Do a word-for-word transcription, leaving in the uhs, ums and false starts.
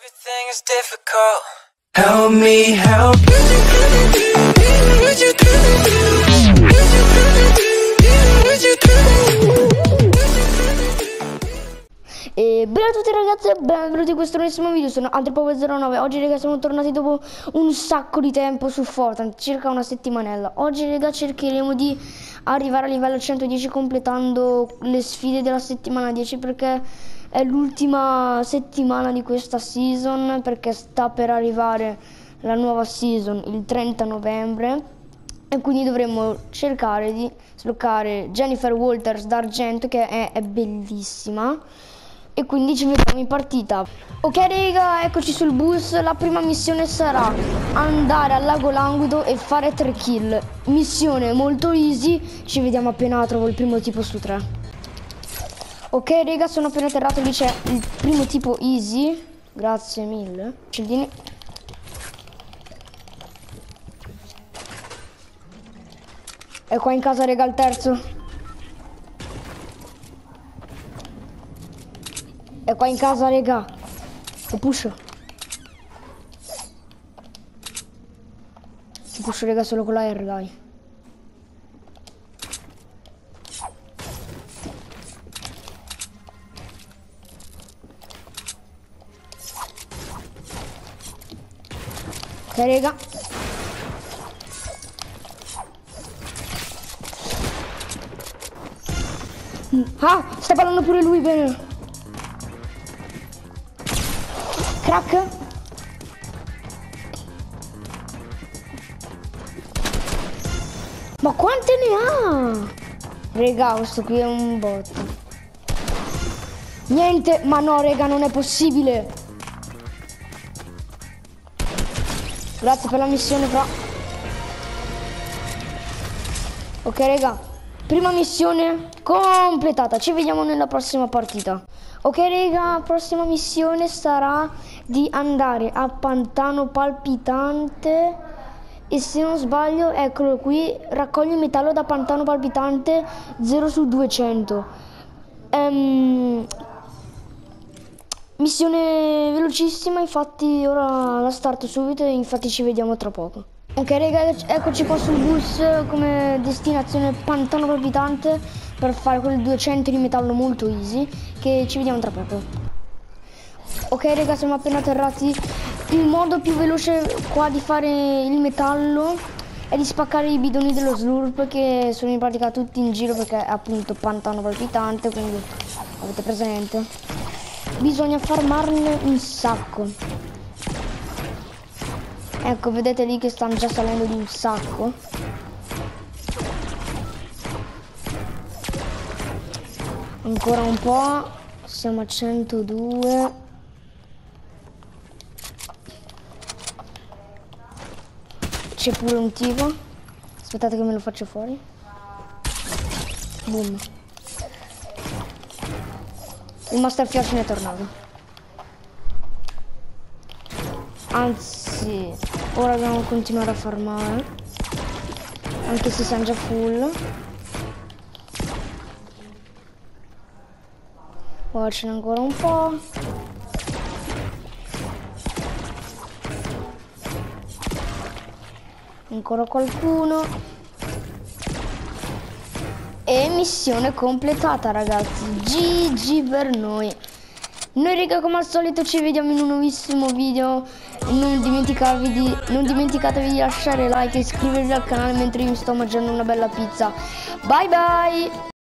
Everything is difficult. Help me help E bene a tutti ragazzi e benvenuti in questo nuovissimo video. Sono Andrepower zero nove. Oggi ragazzi siamo tornati dopo un sacco di tempo su Fortnite, circa una settimanella. Oggi ragazzi cercheremo di arrivare a livello centodieci completando le sfide della settimana dieci, perché è l'ultima settimana di questa season, perché sta per arrivare la nuova season il trenta novembre e quindi dovremmo cercare di sbloccare Jennifer Walters d'argento, che è, è bellissima. E quindi ci vediamo in partita. Ok raga, eccoci sul bus. La prima missione sarà andare al lago Langudo e fare tre kill. Missione molto easy. Ci vediamo appena trovo il primo tipo su tre. Ok raga, sono appena atterrato. Lì c'è il primo tipo easy. Grazie mille. Cellini. E qua in casa raga il terzo. E qua in casa, raga. Lo push. Lo push, raga, solo con la R, dai. Ok, raga. Ah, sta ballando pure lui, bene. Crack. Ma quante ne ha? Raga, questo qui è un bot. Niente, ma no raga, non è possibile. Grazie per la missione fra. Ok raga, prima missione completata. Ci vediamo nella prossima partita. Ok raga, prossima missione sarà di andare a Pantano Palpitante e, se non sbaglio, eccolo qui, raccogli metallo da Pantano Palpitante zero su duecento. Um, missione velocissima, infatti ora la starto subito e infatti ci vediamo tra poco. Ok raga, eccoci qua sul bus come destinazione Pantano Palpitante per fare quel duecento di metallo molto easy, che ci vediamo tra poco. Ok raga, siamo appena atterrati. Il modo più veloce qua di fare il metallo è di spaccare i bidoni dello slurp, che sono in pratica tutti in giro perché è appunto Pantano Palpitante, quindi avete presente. Bisogna farmarne un sacco. Ecco, vedete lì che stanno già salendo di un sacco. Ancora un po'. Siamo a centodue. C'è pure un tipo. Aspettate che me lo faccio fuori. Boom. Il Master Fior ce n'è tornato. Anzi, ora dobbiamo continuare a farmare, anche se siamo già full. Ora ce n'è ancora un po'. Ancora qualcuno. E missione completata ragazzi. G G per noi. Noi raga, come al solito ci vediamo in un nuovissimo video. Non dimenticatevi di, non dimenticatevi di lasciare like e iscrivervi al canale mentre io mi sto mangiando una bella pizza. Bye bye.